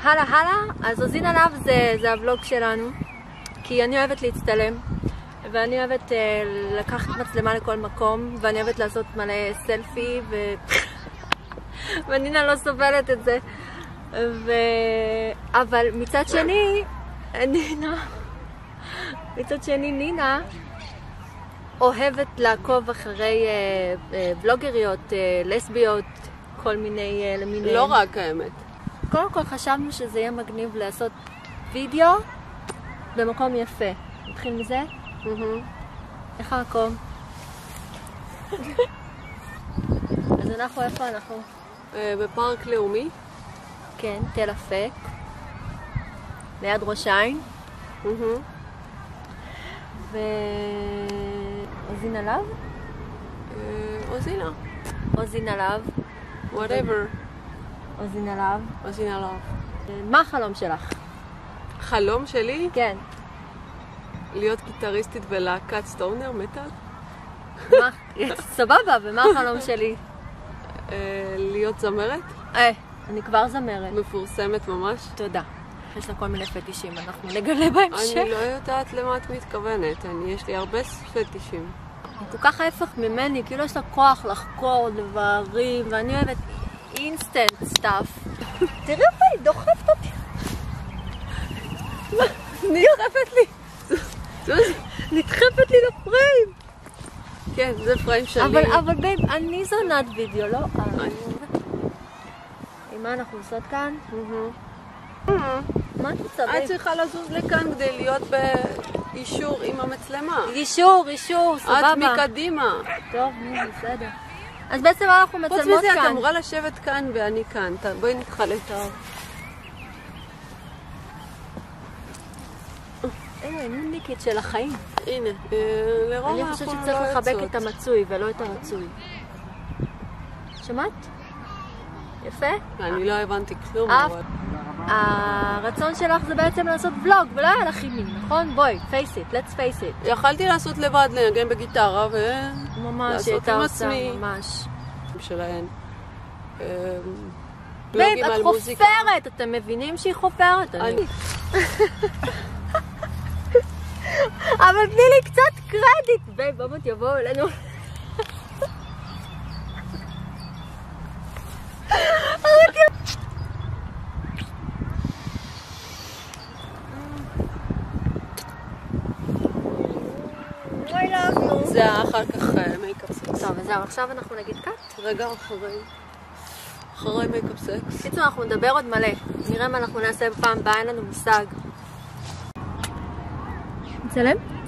הלאה, אז עוזין עליו זה הוולוג שלנו, כי אני אוהבת להצטלם, ואני אוהבת לקחת מצלמה לכל מקום, ואני אוהבת לעשות מלא סלפי, ונינה לא סובלת את זה. אבל מצד שני, נינה אוהבת לעקוב אחרי בלוגריות, לסביות, כל מיני למיניהם. לא רק האמת. קודם כל חשבנו שזה יהיה מגניב לעשות וידאו במקום יפה. נתחיל מזה? איך המקום? אז איפה אנחנו? בפארק לאומי. כן, תל אפק. ליד ראש העין. ועוזין עליו? עוזין עליו. whatever. עוזין עליו. מה החלום שלך? חלום שלי? כן. להיות גיטריסטית בלהקת סטונר מטאל. סבבה, ומה החלום שלי? להיות זמרת. אני כבר זמרת. מפורסמת ממש. תודה. יש לה כל מיני פטישים, אנחנו נגלה בהמשך. אני לא יודעת למה את מתכוונת, יש לי הרבה פטישים. היא כל כך ההפך ממני, כאילו יש לה כוח לחקור דברים, ואני אוהבת אינסטנט סטאפ. תראי איפה היא דוחפת אותי. נדחפת לי לפריים. כן, זה פריים שלי. אבל בייב, אני זונת וידאו, לא? מה אנחנו עושות כאן? מה את רוצה, בייב? את צריכה לזוז לכאן כדי להיות באישור עם המצלמה. אישור, סבבה. את מקדימה. טוב, בסדר. אז בעצם אנחנו מצלמות כאן. חוץ מזה, את אמורה לשבת כאן ואני כאן. בואי נתחלק. טוב. נודניקית של החיים. הנה, לרוב אני חושבת שצריך לחבק את המצוי ולא את הרצוי. שמעת? יפה? אני לא הבנתי כלום. הרצון שלך זה בעצם לעשות ולוג, ולא היה לך עם מי, נכון? בואי, let's face it. יכלתי לעשות לבד, לנגן בגיטרה ממש, היא הייתה עושה, ממש. שלהן. בייב, את חופרת! אתם מבינים שהיא חופרת? אבל תני לי קצת קרדיט! בייב, בואו יבואו אלינו. זה אחר כך מייקאפ סקס. טוב, וזהו, עכשיו אנחנו נגיד קאט. רגע, אחרי מייקאפ סקס. קיצור, אנחנו נדבר עוד מלא. נראה מה אנחנו נעשה בפעם הבאה, אין לנו מושג. נצלם?